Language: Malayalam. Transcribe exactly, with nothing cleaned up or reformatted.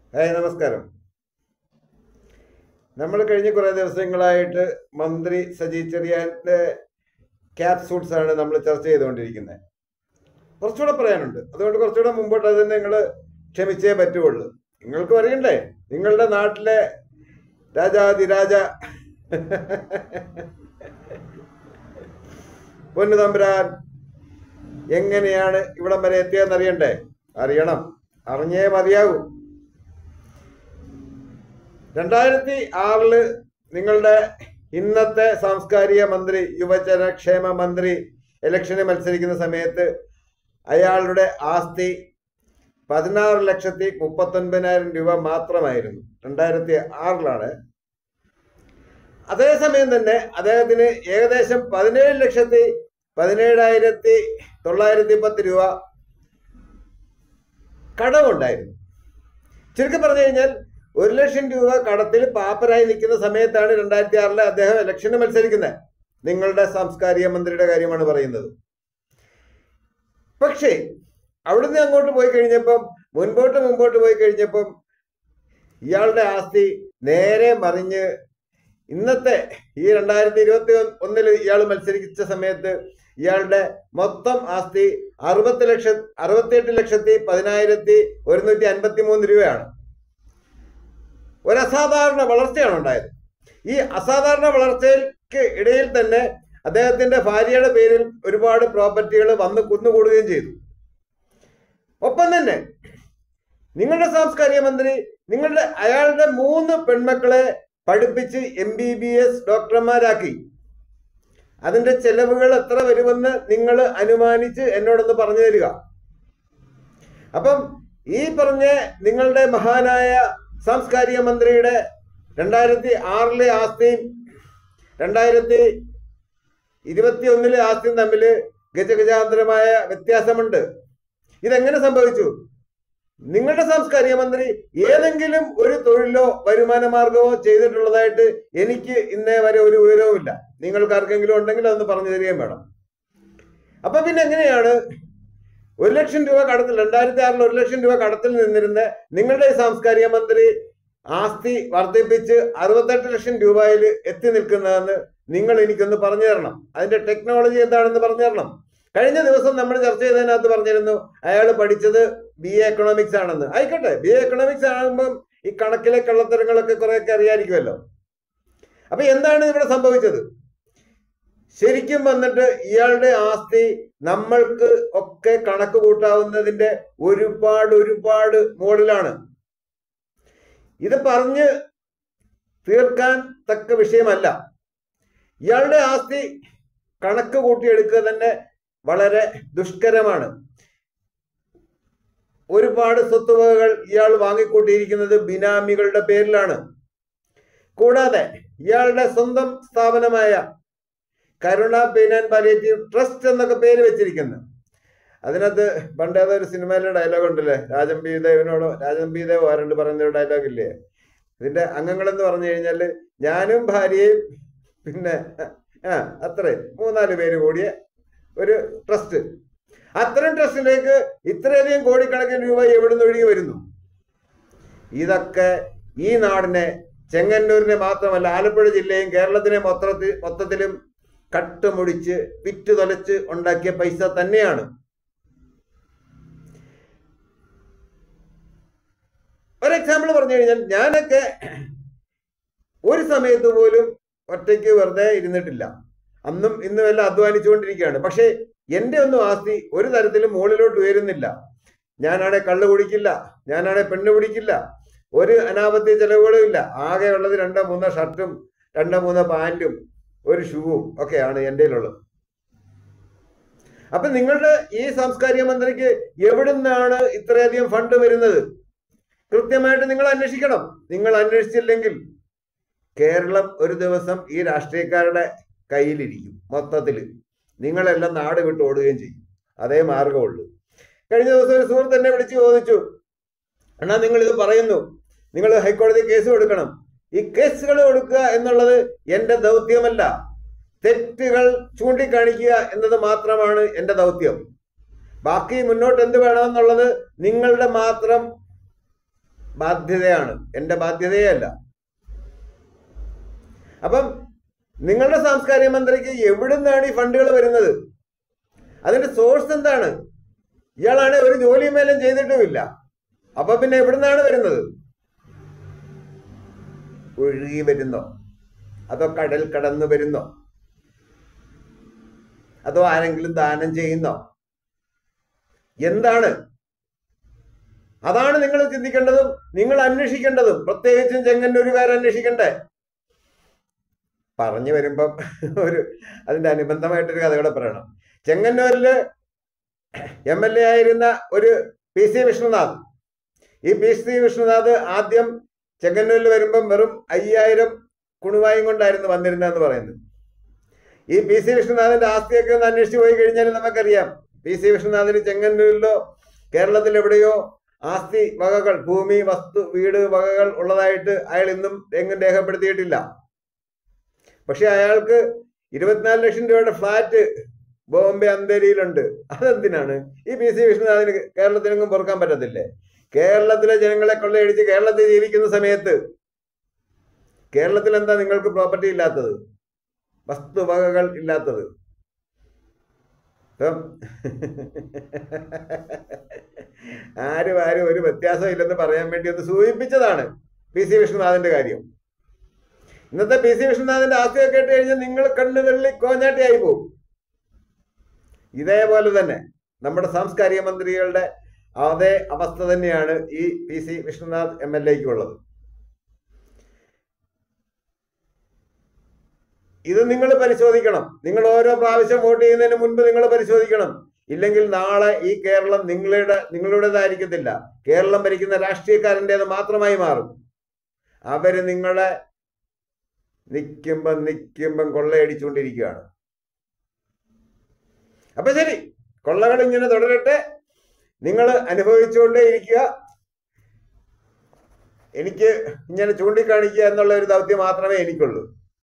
ഹായ്, നമസ്കാരം. നമ്മൾ കഴിഞ്ഞ കുറേ ദിവസങ്ങളായിട്ട് മന്ത്രി സജി ചെറിയാൻ്റെ ക്യാപ്സൂട്ട്സ് ആണ് നമ്മൾ ചർച്ച ചെയ്തുകൊണ്ടിരിക്കുന്നത്. കുറച്ചുകൂടെ പറയാനുണ്ട്, അതുകൊണ്ട് കുറച്ചുകൂടെ മുമ്പോട്ട് അത് നിങ്ങൾ ക്ഷമിച്ചേ പറ്റുള്ളൂ. നിങ്ങൾക്ക് അറിയണ്ടേ, നിങ്ങളുടെ നാട്ടിലെ രാജാതിരാജ പൊന്നു തമ്പുരാൻ എങ്ങനെയാണ് ഇവിടം വരെ എത്തിയതെന്ന് അറിയണ്ടേ? അറിയണം, അറിഞ്ഞേ മതിയാകൂ. രണ്ടായിരത്തി ആറില് നിങ്ങളുടെ ഇന്നത്തെ സാംസ്കാരിക മന്ത്രി, യുവജനക്ഷേമ മന്ത്രി ഇലക്ഷന് മത്സരിക്കുന്ന സമയത്ത് അയാളുടെ ആസ്തി പതിനാറ് ലക്ഷത്തി മുപ്പത്തൊൻപതിനായിരം രൂപ മാത്രമായിരുന്നു. രണ്ടായിരത്തി ആറിലാണ്. അതേസമയം തന്നെ അദ്ദേഹത്തിന് ഏകദേശം പതിനേഴ് ലക്ഷത്തി പതിനേഴായിരത്തി തൊള്ളായിരത്തി പത്ത് രൂപ കടമുണ്ടായിരുന്നു. ചുരുക്കി പറഞ്ഞു കഴിഞ്ഞാൽ ഒരു ലക്ഷം രൂപ കടത്തിൽ പാപ്പരായി നിൽക്കുന്ന സമയത്താണ് രണ്ടായിരത്തി ആറിലെ അദ്ദേഹം ഇലക്ഷന് മത്സരിക്കുന്നത്. നിങ്ങളുടെ സാംസ്കാരിക മന്ത്രിയുടെ കാര്യമാണ് പറയുന്നത്. പക്ഷേ അവിടുന്ന് അങ്ങോട്ട് പോയി കഴിഞ്ഞപ്പം, മുൻപോട്ട് മുമ്പോട്ട് പോയി കഴിഞ്ഞപ്പം ഇയാളുടെ ആസ്തി നേരെ മറിഞ്ഞ് ഇന്നത്തെ ഈ രണ്ടായിരത്തി ഇരുപത്തി ഒന്നിൽ ഇയാൾ മത്സരിച്ച സമയത്ത് ഇയാളുടെ മൊത്തം ആസ്തി അറുപത്തി ലക്ഷ അറുപത്തിയെട്ട് ലക്ഷത്തി പതിനായിരത്തി ഒരുന്നൂറ്റി അൻപത്തി മൂന്ന് രൂപയാണ്. ഒരു അസാധാരണ വളർച്ചയാണ് ഉണ്ടായത്. ഈ അസാധാരണ വളർച്ചയ്ക്ക് ഇടയിൽ തന്നെ അദ്ദേഹത്തിന്റെ ഭാര്യയുടെ പേരിൽ ഒരുപാട് പ്രോപ്പർട്ടികൾ വന്ന് കുന്നുകൂടുകയും ചെയ്തു. ഒപ്പം തന്നെ നിങ്ങളുടെ സാംസ്കാരിക മന്ത്രി നിങ്ങളുടെ അയാളുടെ മൂന്ന് പെൺമക്കളെ പഠിപ്പിച്ച് എം ബി ബി എസ് ഡോക്ടർമാരാക്കി. അതിന്റെ ചെലവുകൾ എത്ര വരുമെന്ന് നിങ്ങൾ അനുമാനിച്ച് എന്നോടൊന്ന് പറഞ്ഞു തരിക. അപ്പം ഈ പറഞ്ഞ നിങ്ങളുടെ മഹാനായ സാംസ്കാരിക മന്ത്രിയുടെ രണ്ടായിരത്തി ആറിലെ ആസ്തിയും രണ്ടായിരത്തി ഇരുപത്തി ഒന്നിലെ ആസ്തിയും തമ്മിൽ ഗജഗജാന്തരമായ വ്യത്യാസമുണ്ട്. ഇതെങ്ങനെ സംഭവിച്ചു? നിങ്ങളുടെ സാംസ്കാരിക മന്ത്രി ഏതെങ്കിലും ഒരു തൊഴിലോ വരുമാന മാർഗമോ ചെയ്തിട്ടുള്ളതായിട്ട് എനിക്ക് ഇന്നേ വരെ ഒരു വിവരവുമില്ല. നിങ്ങൾക്ക് ആർക്കെങ്കിലും ഉണ്ടെങ്കിൽ അതൊന്ന് പറഞ്ഞു തരികയും വേണം. അപ്പൊ പിന്നെ എങ്ങനെയാണ് ഒരു ലക്ഷം രൂപ കടത്തിൽ, രണ്ടായിരത്തി ആറിൽ ഒരു ലക്ഷം രൂപ കടത്തിൽ നിന്നിരുന്ന നിങ്ങളുടെ സാംസ്കാരിക മന്ത്രി ആസ്തി വർദ്ധിപ്പിച്ച് അറുപത്തെട്ട് ലക്ഷം രൂപയിൽ എത്തി നിൽക്കുന്നതെന്ന് നിങ്ങൾ എനിക്കൊന്ന് പറഞ്ഞു തരണം. അതിന്റെ ടെക്നോളജി എന്താണെന്ന് പറഞ്ഞു തരണം. കഴിഞ്ഞ ദിവസം നമ്മൾ ചർച്ച ചെയ്തതിനകത്ത് പറഞ്ഞിരുന്നു അയാൾ പഠിച്ചത് ബി എ എക്കണോമിക്സ് ആണെന്ന്. ആയിക്കോട്ടെ, ബി എ എക്കണോമിക്സ് ആകുമ്പം ഈ കണക്കിലെ കള്ളത്തരങ്ങളൊക്കെ കുറെയൊക്കെ അറിയാമായിരിക്കുമല്ലോ. അപ്പൊ എന്താണ് ഇവിടെ സംഭവിച്ചത്? ശരിക്കും വന്നിട്ട് ഇയാളുടെ ആസ്തി നമ്മൾക്ക് ഒക്കെ കണക്ക് കൂട്ടാവുന്നതിന്റെ ഒരുപാട് ഒരുപാട് മുകളിലാണ്. ഇത് പറഞ്ഞ് തീർക്കാൻ തക്ക വിഷയമല്ല. ഇയാളുടെ ആസ്തി കണക്ക് കൂട്ടിയെടുക്കുക തന്നെ വളരെ ദുഷ്കരമാണ്. ഒരുപാട് സ്വത്തുവകകൾ ഇയാൾ വാങ്ങിക്കൂട്ടിയിരിക്കുന്നത് ബിനാമികളുടെ പേരിലാണ്. കൂടാതെ ഇയാളുടെ സ്വന്തം സ്ഥാപനമായ Karuna pain and palliative trust എന്നൊക്കെ പേര് വെച്ചിരിക്കുന്നു. അതിനകത്ത് പണ്ട് ഏതൊരു സിനിമയിലെ ഡയലോഗ് ഉണ്ടല്ലേ, രാജൻ ബി ദേവിനോടോ രാജൻ ബി ദേവ് ആരണ്ട് പറയുന്ന ഒരു ഡയലോഗ് ഇല്ലേ? ഇതിന്റെ അംഗങ്ങളെന്ന് പറഞ്ഞു കഴിഞ്ഞാൽ ഞാനും ഭാര്യയും പിന്നെ ആ അത്രയും മൂന്നാല് പേര് കൂടിയ ഒരു ട്രസ്റ്റ്. അത്തരം ട്രസ്റ്റിലേക്ക് ഇത്രയധികം കോടിക്കണക്കിന് രൂപ എവിടുന്ന് ഒഴുകി വരുന്നു? ഇതൊക്കെ ഈ നാടിനെ, ചെങ്ങന്നൂരിനെ മാത്രമല്ല ആലപ്പുഴ ജില്ലയും കേരളത്തിനെ മൊത്തത്തിൽ മൊത്തത്തിലും കട്ടുമുടിച്ച് വിറ്റ് തൊലച്ച് ഉണ്ടാക്കിയ പൈസ തന്നെയാണ്. ഒരു എക്സാമ്പിൾ പറഞ്ഞു കഴിഞ്ഞാൽ, ഞാനൊക്കെ ഒരു സമയത്ത് പോലും ഒറ്റയ്ക്ക് വെറുതെ ഇരുന്നിട്ടില്ല. അന്നും ഇന്നും എല്ലാം അധ്വാനിച്ചുകൊണ്ടിരിക്കുകയാണ്. പക്ഷേ എൻ്റെ ഒന്നും ആസ്തി ഒരു തരത്തിലും മുകളിലോട്ട് ഉയരുന്നില്ല. ഞാനാണെ കള്ളു കുടിക്കില്ല, ഞാനാണെ പെണ്ണ് പിടിക്കില്ല, ഒരു അനാപത്യ ചെലവുകളും ഇല്ല. ആകെ ഉള്ളത് രണ്ടോ മൂന്നോ ഷർട്ടും രണ്ടോ മൂന്നോ പാൻറ്റും ഒരു ഷൂവും ഒക്കെയാണ് എൻ്റെ ഉള്ളത്. അപ്പൊ നിങ്ങളുടെ ഈ സാംസ്കാരിക മന്ത്രിക്ക് എവിടുന്നാണ് ഇത്രയധികം ഫണ്ട് വരുന്നത്? കൃത്യമായിട്ട് നിങ്ങൾ അന്വേഷിക്കണം. നിങ്ങൾ അന്വേഷിച്ചില്ലെങ്കിൽ കേരളം ഒരു ദിവസം ഈ രാഷ്ട്രീയക്കാരുടെ കയ്യിലിരിക്കും. മൊത്തത്തിൽ നിങ്ങളെല്ലാം നാട് വിട്ട് ഓടുകയും ചെയ്യും. അതേ മാർഗമുള്ളൂ. കഴിഞ്ഞ ദിവസം ഒരു സുഹൃത്ത് എന്നെ വിളിച്ച് ചോദിച്ചു, എന്നാ നിങ്ങൾ ഇത് പറയുന്നു, നിങ്ങൾ ഹൈക്കോടതി കേസ് കൊടുക്കണം. ഈ കേസുകൾ കൊടുക്കുക എന്നുള്ളത് എൻ്റെ ദൗത്യമല്ല. തെറ്റുകൾ ചൂണ്ടിക്കാണിക്കുക എന്നത് മാത്രമാണ് എൻ്റെ ദൗത്യം. ബാക്കി മുന്നോട്ട് എന്ത് വേണമെന്നുള്ളത് നിങ്ങളുടെ മാത്രം ബാധ്യതയാണ്, എൻ്റെ ബാധ്യതയേ അല്ല. അപ്പം നിങ്ങളുടെ സാംസ്കാരിക മന്ത്രിക്ക് എവിടുന്നാണ് ഈ ഫണ്ടുകൾ വരുന്നത്? അതിന്റെ സോഴ്സ് എന്താണ്? ഇയാളാണ് ഒരു ജോലി മേലും ചെയ്തിട്ടുമില്ല. അപ്പൊ പിന്നെ എവിടുന്നാണ് വരുന്നത്? ഒഴുകി വരുന്നോ? അതോ കടൽ കടന്നു വരുന്നോ? അതോ ആരെങ്കിലും ദാനം ചെയ്യുന്നോ? എന്താണ്? അതാണ് നിങ്ങൾ ചിന്തിക്കേണ്ടതും നിങ്ങൾ അന്വേഷിക്കേണ്ടതും. പ്രത്യേകിച്ചും ചെങ്ങന്നൂരുകാർ അന്വേഷിക്കണ്ടേ. പറഞ്ഞു വരുമ്പം ഒരു അതിന്റെ അനുബന്ധമായിട്ടൊരു കഥ കൂടെ പറയണം. ചെങ്ങന്നൂരില് എം എൽ എ ആയിരുന്ന ഒരു പി സി വിഷ്ണുനാഥ്. ഈ പി സി വിഷ്ണുനാഥ് ആദ്യം ചെങ്ങന്നൂരിൽ വരുമ്പം വെറും അയ്യായിരം കുണുവായും കൊണ്ടായിരുന്നു വന്നിരുന്നതെന്ന് പറയുന്നത്. ഈ പി സി വിഷ്ണുനാഥിന്റെ ആസ്തിയൊക്കെ ഒന്ന് അന്വേഷിച്ച് പോയി കഴിഞ്ഞാൽ നമുക്കറിയാം, പി സി വിഷ്ണുനാഥിന് ചെങ്ങന്നൂരിലോ കേരളത്തിൽ എവിടെയോ ആസ്തി വകകൾ, ഭൂമി, വസ്തു, വീട് വകകൾ ഉള്ളതായിട്ട് അയാൾ ഇന്നും എങ്ങും രേഖപ്പെടുത്തിയിട്ടില്ല. പക്ഷെ അയാൾക്ക് ഇരുപത്തിനാല് ലക്ഷം രൂപയുടെ ഫ്ലാറ്റ് ബോംബെ അന്തേരിയിലുണ്ട്. അതെന്തിനാണ്? ഈ പി സി വിഷ്ണുനാഥിന് കേരളത്തിനെങ്ങും പൊറുക്കാൻ പറ്റത്തില്ലേ? കേരളത്തിലെ ജനങ്ങളെ കൊള്ളയടിച്ച് കേരളത്തിൽ ജീവിക്കുന്ന സമയത്ത് കേരളത്തിൽ എന്താ നിങ്ങൾക്ക് പ്രോപ്പർട്ടി ഇല്ലാത്തത്, വസ്തുവകകൾ ഇല്ലാത്തത്? ഇപ്പം ആരും ആരും ഒരു വ്യത്യാസം ഇല്ലെന്ന് പറയാൻ വേണ്ടി ഒന്ന് സൂചിപ്പിച്ചതാണ് പി സി വിഷ്ണുനാഥിന്റെ കാര്യം. ഇന്നത്തെ പി സി വിഷ്ണുനാഥിന്റെ ആസ്തിയൊക്കെ കേട്ട് കഴിഞ്ഞാൽ നിങ്ങൾ കണ്ണു തള്ളി കോഞ്ഞാട്ടിയായി പോകും. ഇതേപോലെ തന്നെ നമ്മുടെ സാംസ്കാരിക മന്ത്രികളുടെ അതേ അവസ്ഥ തന്നെയാണ് ഈ P C Vishnunath M L എക്ക് ഉള്ളത്. ഇത് നിങ്ങൾ പരിശോധിക്കണം. നിങ്ങൾ ഓരോ പ്രാവശ്യം വോട്ട് ചെയ്യുന്നതിന് മുൻപ് നിങ്ങൾ പരിശോധിക്കണം. ഇല്ലെങ്കിൽ നാളെ ഈ കേരളം നിങ്ങളുടെ നിങ്ങളുടേതായിരിക്കത്തില്ല, കേരളം ഭരിക്കുന്ന രാഷ്ട്രീയക്കാരൻ്റേത് മാത്രമായി മാറും. അവര് നിങ്ങളെ നിൽക്കുമ്പം നിൽക്കുമ്പം കൊള്ളയടിച്ചുകൊണ്ടിരിക്കുകയാണ്. അപ്പൊ ശരി, കൊള്ളകൾ ഇങ്ങനെ തുടരട്ടെ, നിങ്ങൾ അനുഭവിച്ചുകൊണ്ടേ ഇരിക്കുക. എനിക്ക് ഇങ്ങനെ ചൂണ്ടിക്കാണിക്കുക എന്നുള്ള ഒരു ദൗത്യം മാത്രമേ എനിക്കുള്ളൂ.